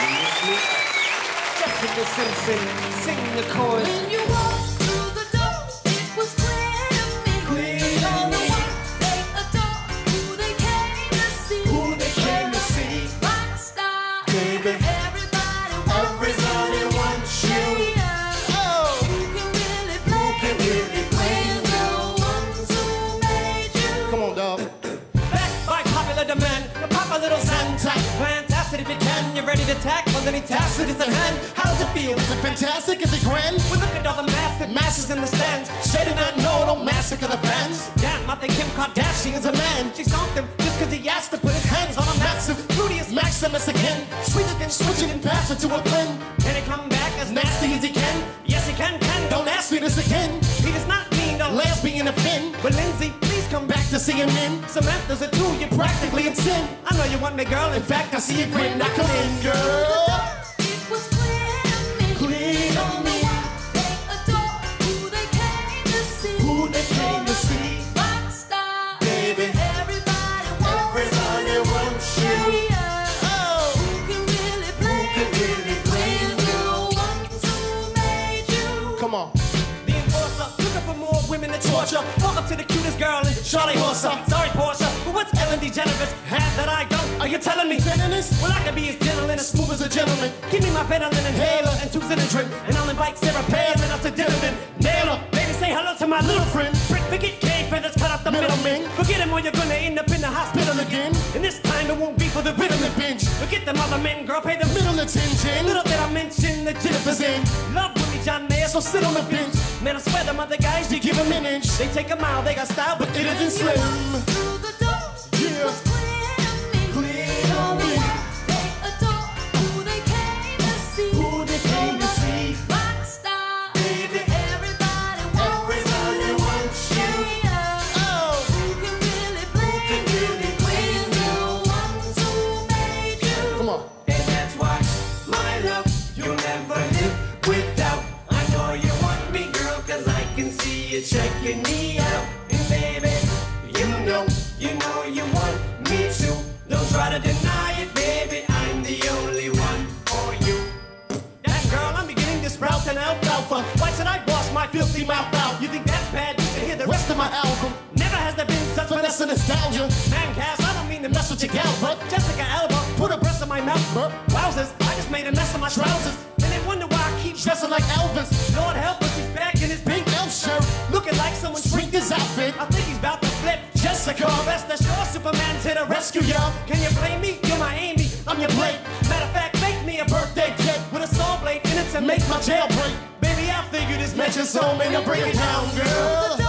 Jessica Simpson, sing the chorus. When you walked through the door, it was clear to me. All the ones they adore, who they came to see. Rock star, Baby. everybody wants you. Oh. Who can really play when the ones who made you? Come on, dog. Backed by popular demand, the pop a little Santa. Fantastic if you can, you're ready to tack. Well, then he taps it, it's a hand. How does it feel? Is it fantastic? Is it grand? Well, look at all the massive masses in the stands. Shady not know, don't massacre the fans. Damn, I think Kim Kardashian's a man. She stomped him just cause he asked to put his hands on a massive Rudius Maximus again. Switch it and switch it and pass it to a friend. Can he come back as nasty as he can? Yes, he can. Don't ask me this again. He does not mean no Lesbian offend. But Lindsay, please come back. Back to CNN. Samantha's a two, you're Practically in sin. I know you want me, girl. In fact, I see you grin. Now come in, girl. It was clear to me. Clear to All the me. ones they adore, who they came to see. Who they came to see. Rock star, Baby. everybody wants you. Oh. Who can really play when the ones who made you? Come on. The enforcer, looking for more women to torture. Walk up to the cutest girl in Charlie Horser. Sorry, Portia, but what's Ellen DeGeneres have that I don't? Are you telling me? Feminist? Well, I can be as gentle and as smooth Smooth as a gentleman. Give me my Benylin inhaler and two Zynadrin, and I'll invite Sarah Palin up to dinner then. Nail her, baby, say hello to my little friend. Brick, forget K, feathers cut out the middleman. Forget him or you're gonna end up in the hospital again. And this time it won't be for the vitamin binge. Forget them other men, girl, pay the Middle attention. Little did I mention the Jennifer's in. Love Willie John Mayer, so sit on the bench. Man, I swear them other guys, you give them an inch. They take a mile, they got style, but It isn't slim. Through the doors, it Yeah. was clear to me. Clear to All the me. ones they adore, who they came to see. Who they came to see. Rock star, Baby. everybody wants you. Oh. Who can really play when the ones who made you? Come on. And that's why, my love, you'll never live without. I know you want me, girl, cause I can see you checking me out. And baby, you know you want me to. Don't try to deny it, baby, I'm the only one for you. That girl, I'm beginning to sprout an alfalfa. Why should I wash my filthy mouth out? You think that's bad? You should hear the rest of my album. Never has there been such Finesse and nostalgia. Man, Cass, I don't mean to mess with your gal, but Jessica Alba put her breast in my mouth. Wowzers, I just made a mess of my trousers. And they wonder why I keep Dressing like Elvis. Lord help us, he's back in his pink Elf shirt. looking like someone Shrink his outfit. I think he's about to flip. Jessica, rest assured, Superman to the rescue, y'all. Can you blame me? You're my Amy, I'm your Blake. Matter of fact, make me a birthday cake with a saw blade in it to make my jailbreak. Baby, I figured this measure's home and to break it down, girl.